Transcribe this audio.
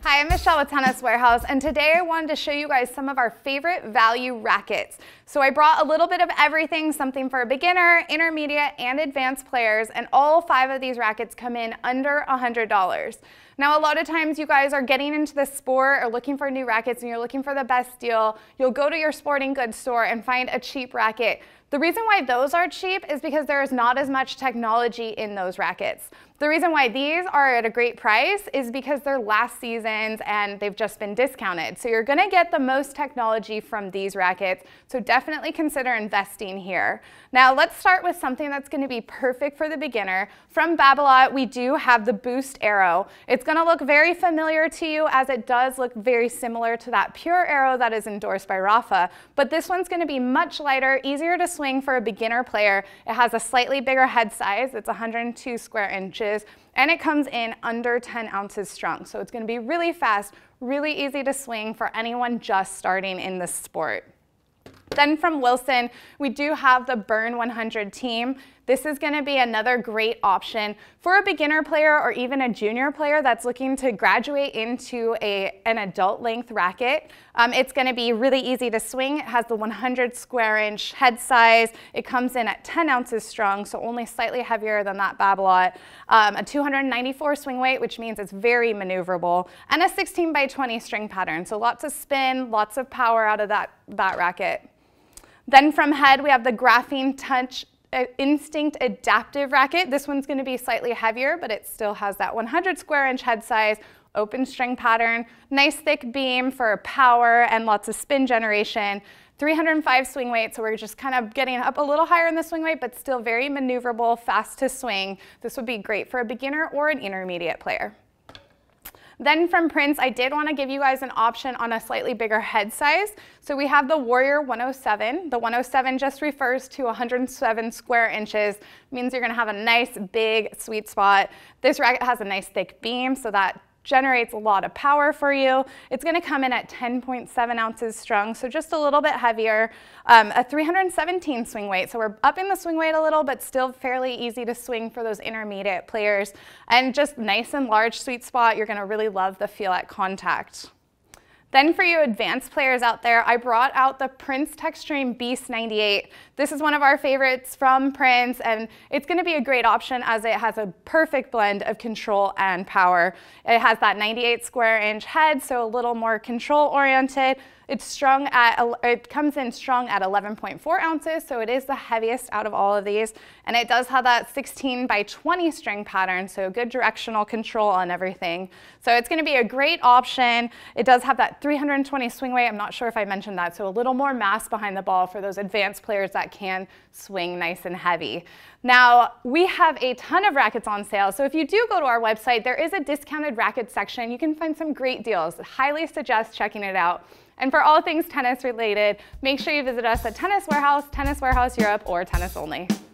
Hi, I'm Michelle with Tennis Warehouse, and today I wanted to show you guys some of our favorite value rackets. So I brought a little bit of everything, something for a beginner, intermediate, and advanced players, and all 5 of these rackets come in under $100. Now, a lot of times you guys are getting into the sport or looking for new rackets and you're looking for the best deal. You'll go to your sporting goods store and find a cheap racket. The reason why those are cheap is because there is not as much technology in those rackets. The reason why these are at a great price is because they're last season's and they've just been discounted. So you're going to get the most technology from these rackets, so definitely consider investing here. Now let's start with something that's going to be perfect for the beginner. From Babolat, we do have the Boost Arrow. It's going to look very familiar to you as it does look very similar to that Pure Arrow that is endorsed by Rafa, but this one's going to be much lighter, easier to swing for a beginner player. It has a slightly bigger head size. It's 102 square inches, and it comes in under 10 ounces strung. So it's going to be really fast, really easy to swing for anyone just starting in this sport. Then from Wilson, we do have the Burn 100 Team. This is going to be another great option for a beginner player or even a junior player that's looking to graduate into an adult length racket. It's going to be really easy to swing. It has the 100 square inch head size. It comes in at 10 ounces strung, so only slightly heavier than that Babolat. A 294 swing weight, which means it's very maneuverable, and a 16 by 20 string pattern. So lots of spin, lots of power out of that racket. Then from Head, we have the Graphene Touch Instinct Adaptive Racket. This one's going to be slightly heavier, but it still has that 100 square inch head size, open string pattern, nice thick beam for power and lots of spin generation, 305 swing weight, so we're just kind of getting up a little higher in the swing weight, but still very maneuverable, fast to swing. This would be great for a beginner or an intermediate player. Then from Prince, I did want to give you guys an option on a slightly bigger head size. So we have the Warrior 107. The 107 just refers to 107 square inches. It means you're going to have a nice big sweet spot. This racket has a nice thick beam, so that generates a lot of power for you. It's going to come in at 10.7 ounces strung, so just a little bit heavier. A 317 swing weight, so we're upping the swing weight a little, but still fairly easy to swing for those intermediate players. And just nice and large sweet spot. You're going to really love the feel at contact. Then for you advanced players out there, I brought out the Prince Techstream Beast 98. This is one of our favorites from Prince, and it's going to be a great option as it has a perfect blend of control and power. It has that 98 square inch head, so a little more control oriented. It comes in strung at 11.4 ounces, so it is the heaviest out of all of these. And it does have that 16 by 20 string pattern, so good directional control on everything. So it's going to be a great option. It does have that 320 swing weight. I'm not sure if I mentioned that, so a little more mass behind the ball for those advanced players that can swing nice and heavy. Now, we have a ton of rackets on sale, so if you do go to our website, there is a discounted racket section. You can find some great deals. I highly suggest checking it out. And for all things tennis related, make sure you visit us at Tennis Warehouse, Tennis Warehouse Europe, or Tennis Only.